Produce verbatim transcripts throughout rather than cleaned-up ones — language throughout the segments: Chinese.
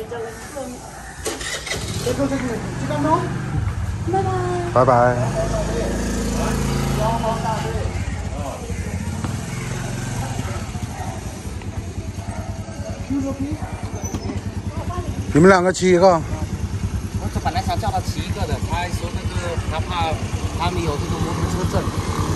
拜拜。你们两个骑一个。 我这本来想叫他骑一个的，他说那个他怕他没有这个摩托车证。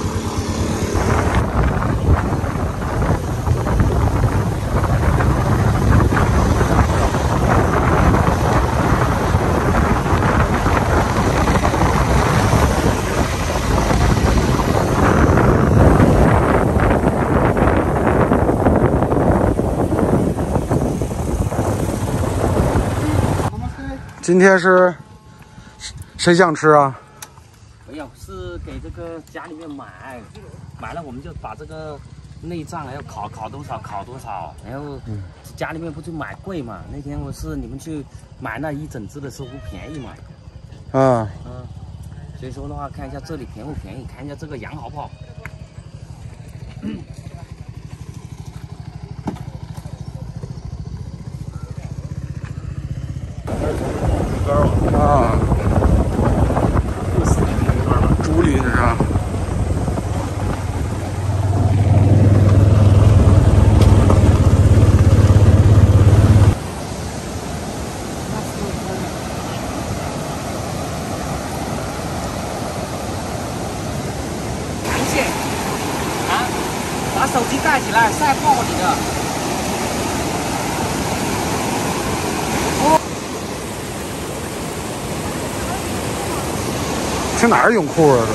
今天是谁想吃啊？ 没有，是给这个家里面买，买了我们就把这个内脏要烤烤多少烤多少，然后家里面不去买贵嘛？那天我是你们去买那一整只的时候不便宜买。 嗯嗯，所以说的话，看一下这里便不便宜，看一下这个羊好不好。嗯啊，竹林是吧？ 螃蟹啊，把手机盖起来，晒爆你的。 去哪儿泳裤啊？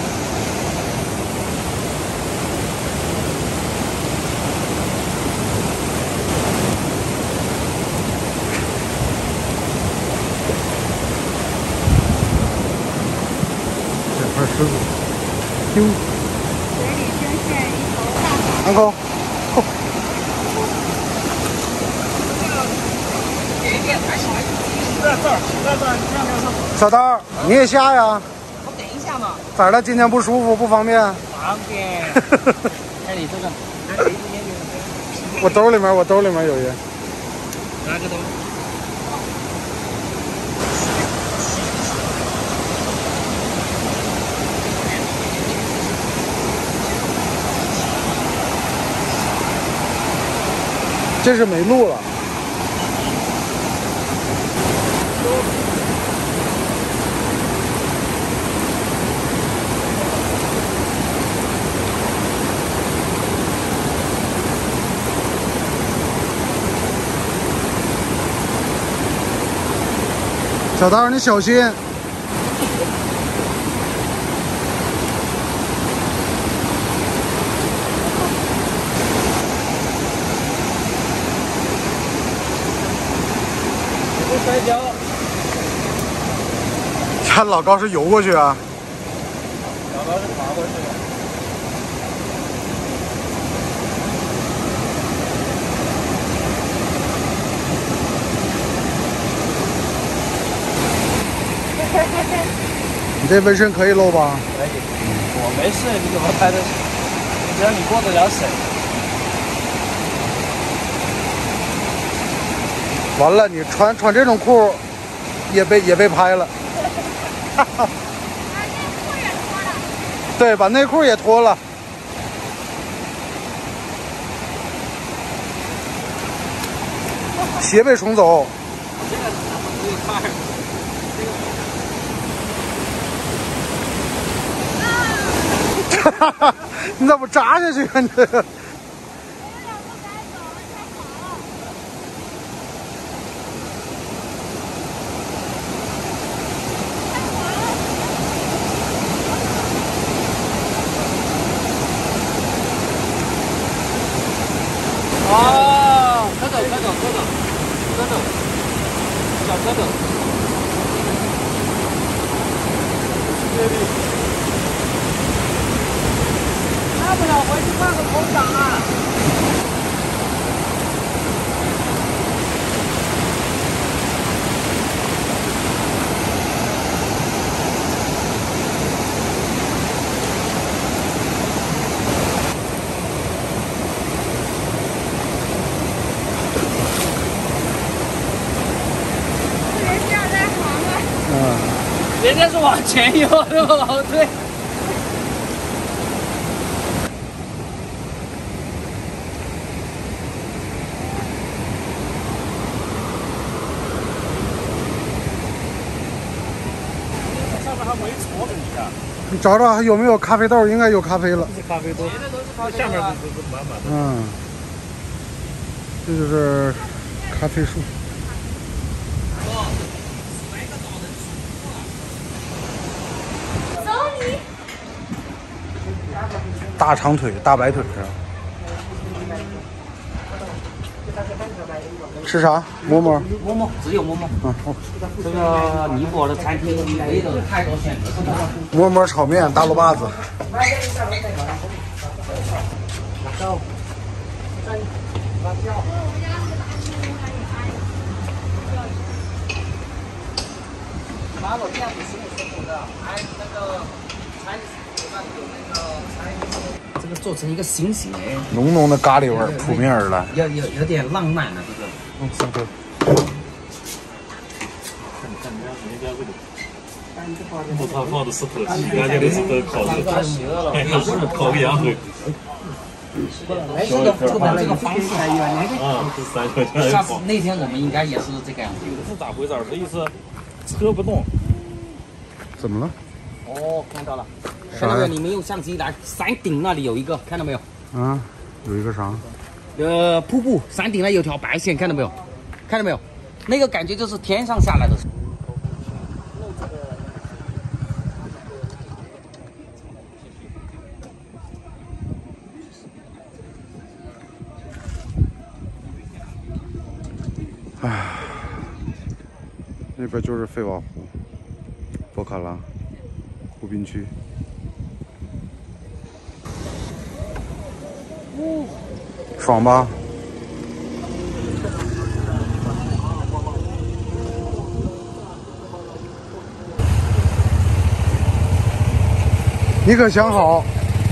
这这块石子，哟！ 水里惊现一头大蛤蟆。 安哥， 点一点，还是在这儿，在这儿，你看看。 小刀，你也下呀？ 等一下嘛， 咋了？今天不舒服，不方便？ 方便。看你这个， 我兜里面，我兜里面有一。 拿个兜。 这是没路了。 小刀，你小心！ 别摔跤。 看老高是游过去啊？ 老高是爬过去的。 你这纹身可以露吧？ 可以，我没事，你怎么拍的？只要你过得了审。 完了，你穿穿这种裤，也被也被拍了。哈哈。对，把内裤也脱了。鞋被冲走。 这个这一块。 哈哈，你咋不扎下去啊？你这个。 哦，蝌蚪，蝌蚪，蝌蚪，蝌蚪，小蝌蚪。大不了回去换个头奖啊！ 人家是往前游，对吧？往后退。 上面还没戳着你啊！ 你找找有没有咖啡豆，应该有咖啡了。 这咖啡豆，下面都是满满的。 嗯，这就是咖啡树。大长腿，大白腿是吧？吃啥？馍馍。 馍馍只有馍馍。 嗯，好。 这个尼泊尔的餐厅没有太多选择。 馍馍炒面，大萝卜子。 麻婆面不是我师傅的，还有那个餐那里有那个餐，这个做成一个心形哎， 浓浓的咖喱味儿扑面而来。 有有有点浪漫了这个。 嗯，三颗。 不，他放的是头鸡，人家的是都烤的，哎，是烤个羊腿。 这个这个这个方式还有那个。 啊，这三块钱。 下次那天我们应该也是这个样子。 是咋回事？这意思车不动。 怎么了？ 哦，看到了，看到没有？你们用相机来，山顶那里有一个，看到没有？ 啊，有一个啥？ 呃，瀑布，山顶那有条白线，看到没有？看到没有？那个感觉就是天上下来的。 唉，那边就是费瓦湖、博卡拉、湖滨区。爽吧？你可想好？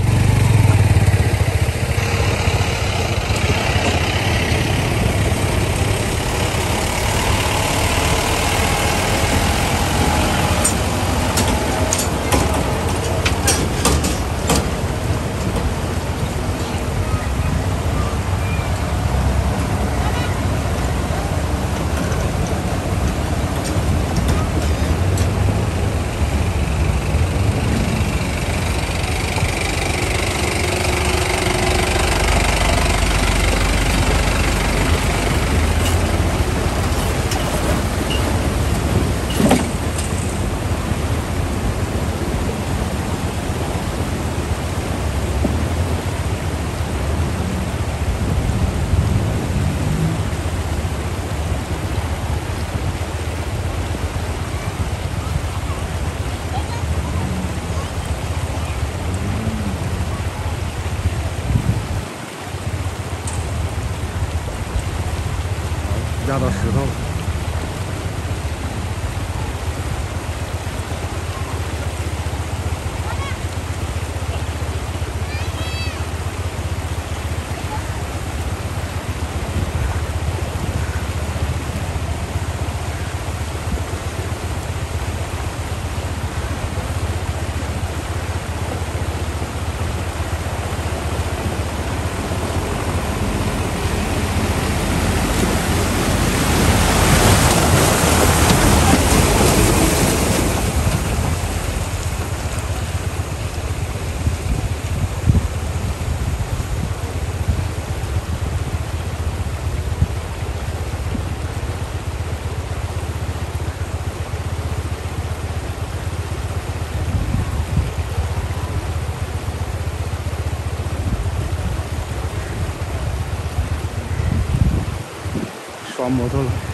压到石头了。刷摩托了。